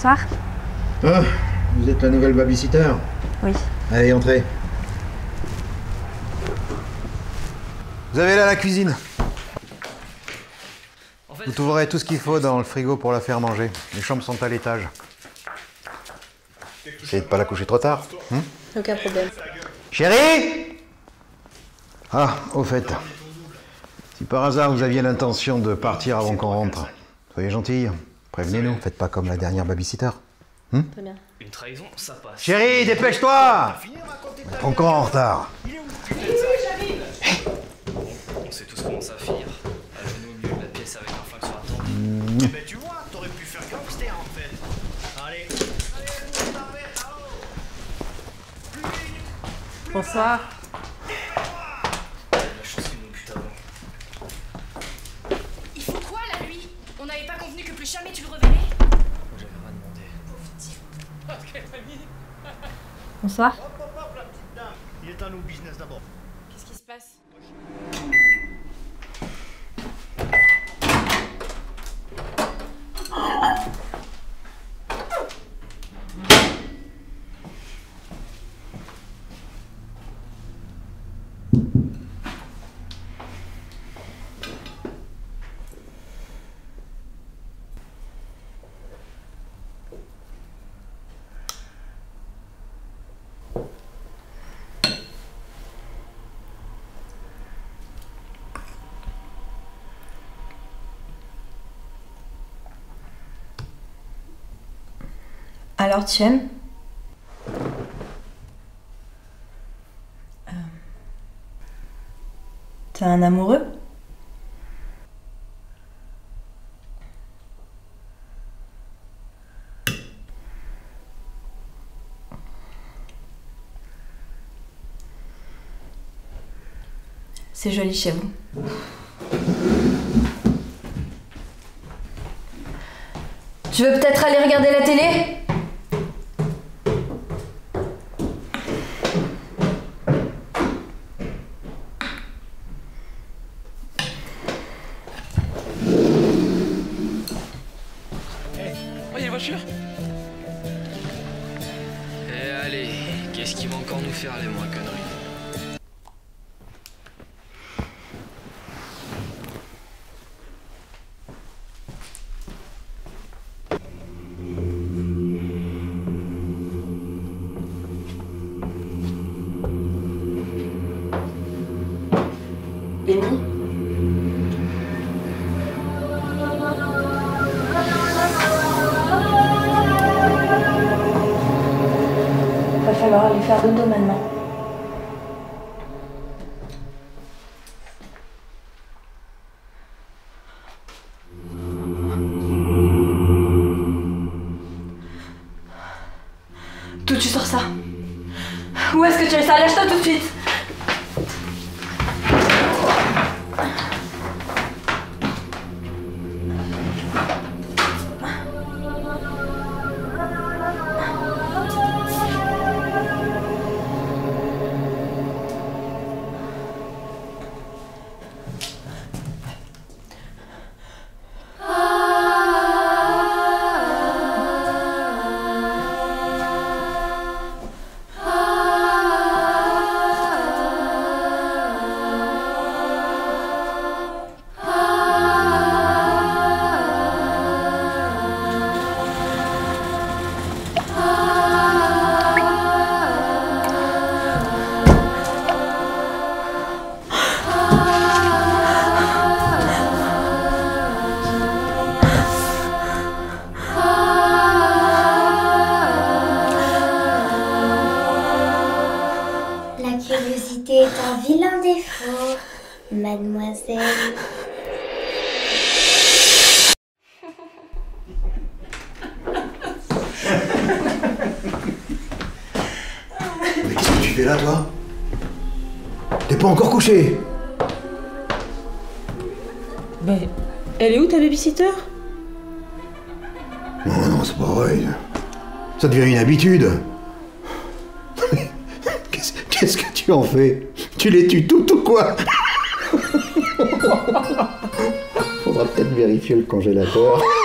Bonsoir. Ah, vous êtes la nouvelle babysitter? Oui. Allez, entrez. Vous avez là la cuisine. Vous trouverez tout ce qu'il faut dans le frigo pour la faire manger. Les chambres sont à l'étage. Essayez de pas la coucher trop tard. Aucun problème. Chérie! Ah, au fait. Si par hasard vous aviez l'intention de partir avant qu'on rentre, soyez gentille, prévenez-nous. Faites pas comme la dernière babysitter. Très bien. Une trahison, ça passe. Chérie, dépêche-toi! On est encore en retard. On sait tous comment ça finir. À genoux au milieu de la pièce avec un flingue sur la tempe. Mais tu vois, t'aurais pu faire gangster en fait. Allez, Bonsoir. La chance qu'ils m'ont pute avant. Il faut quoi là, lui? On n'avait pas convenu que plus jamais tu le reverrais? Moi j'avais rien demandé. Bonsoir. hop, hop, la petite dame. Il est à nous business d'abord. Qu'est-ce qui se passe? Alors tu aimes? T'as un amoureux? C'est joli chez vous. Tu veux peut-être aller regarder la télé? Oh, y'a une voiture. Et allez, qu'est-ce qui va encore nous faire les moins conneries? Benny? Va falloir aller faire dodo maintenant. D'où tu sors ça? Où est-ce que tu as ça? Lâche-toi tout de suite! La curiosité est un vilain défaut, mademoiselle. Mais qu'est-ce que tu fais là, toi? T'es pas encore couché? Ben, elle est où ta babysitter? Non, non, c'est pas vrai. Ça devient une habitude. Qu'est-ce que tu en fais? Tu les tues toutes ou quoi? Faudra peut-être vérifier le congélateur.